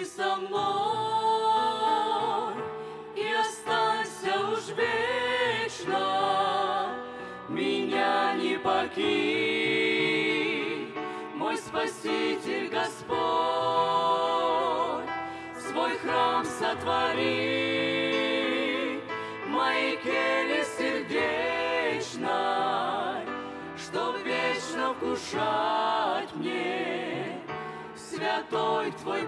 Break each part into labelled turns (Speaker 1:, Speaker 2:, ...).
Speaker 1: со мной и останься уж вечно, меня не покинь, мой Спаситель Господь, свой храм сотвори, моей келье сердечной, чтоб вечно вкушать мне святой Твой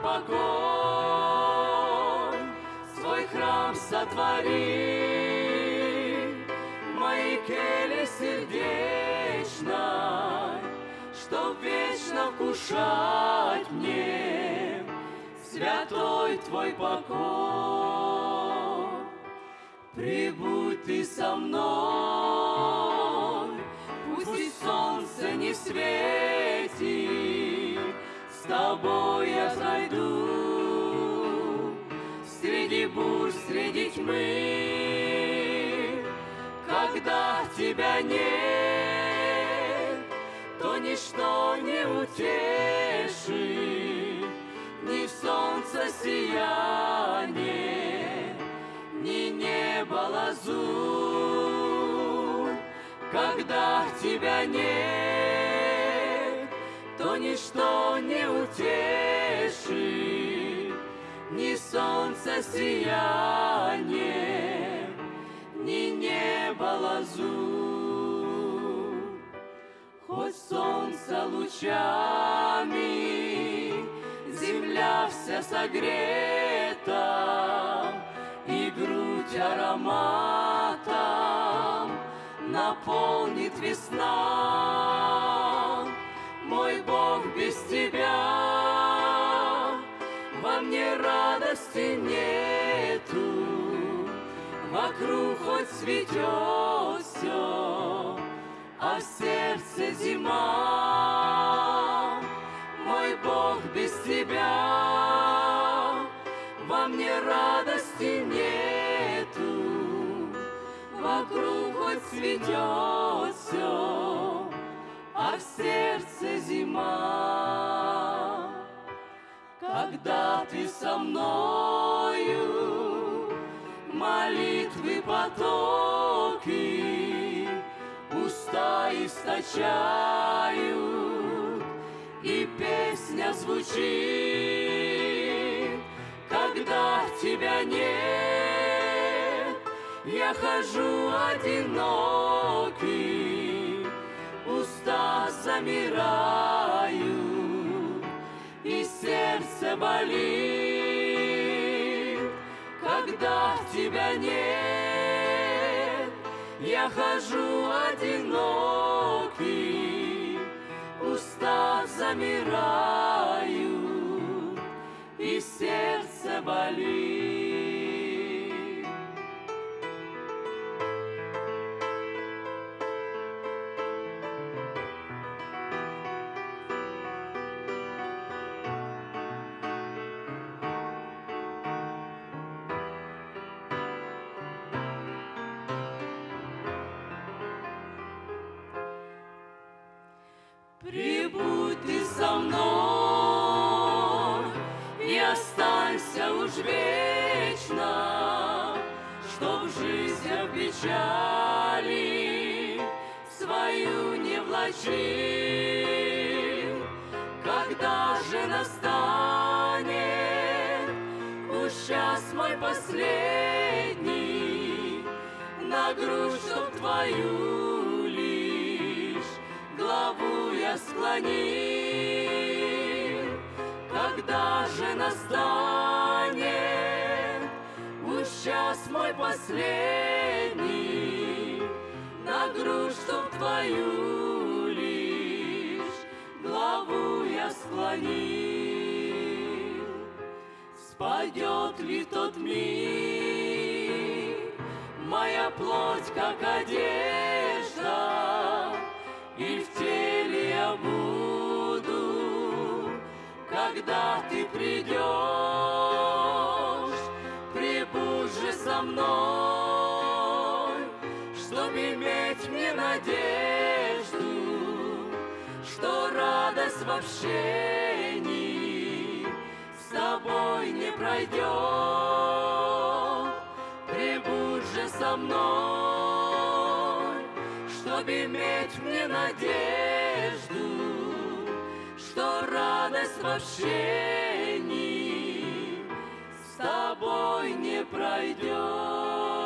Speaker 1: покой. Свой храм сотвори, моей келье сердечной, чтоб вечно вкушать мне святой Твой покой. Прибудь Ты со мной, пусть и солнце не светит, с Тобой я зайду среди бурь, среди тьмы. Когда Тебя нет, то ничто не утешит, ни солнце сияние, ни небо лазурь. Когда Тебя нет, то ничто не утешит, ни солнце сияние, ни небо лазурь. Хоть солнце лучами, земля вся согрета, и грудь ароматом наполнит весна. Мой Бог, без Тебя во мне радости нету, вокруг хоть цветет все, а в сердце зима. Мой Бог, без Тебя во мне радости нету, вокруг хоть цветет все, а в сердце зима. Когда Ты со мною, молитвы потоки уста источают, и песня звучит. Когда Тебя нет, я хожу одинокий, уста замирают, и сердце болит. Когда Тебя нет, я хожу одинокий, уста замирают, и сердце болит. Прибудь Ты со мной и останься уж вечно, чтоб жизнь в печали свою не влачил. Когда же настанет уж час мой последний, на грудь, чтоб Твою лишь главу я склонил. Когда же настанет уж час мой последний, на грудь, чтоб Твою лишь главу я склонил. Спадет ли в тот миг моя плоть, как одежда, и в теле я буду, когда Ты придешь. Прибудь же со мной, чтоб иметь мне надежду, что радость в общении с тобой не пройдет. Прибудь же со мной, чтоб иметь мне надежду, что радость в общении с тобой не пройдет.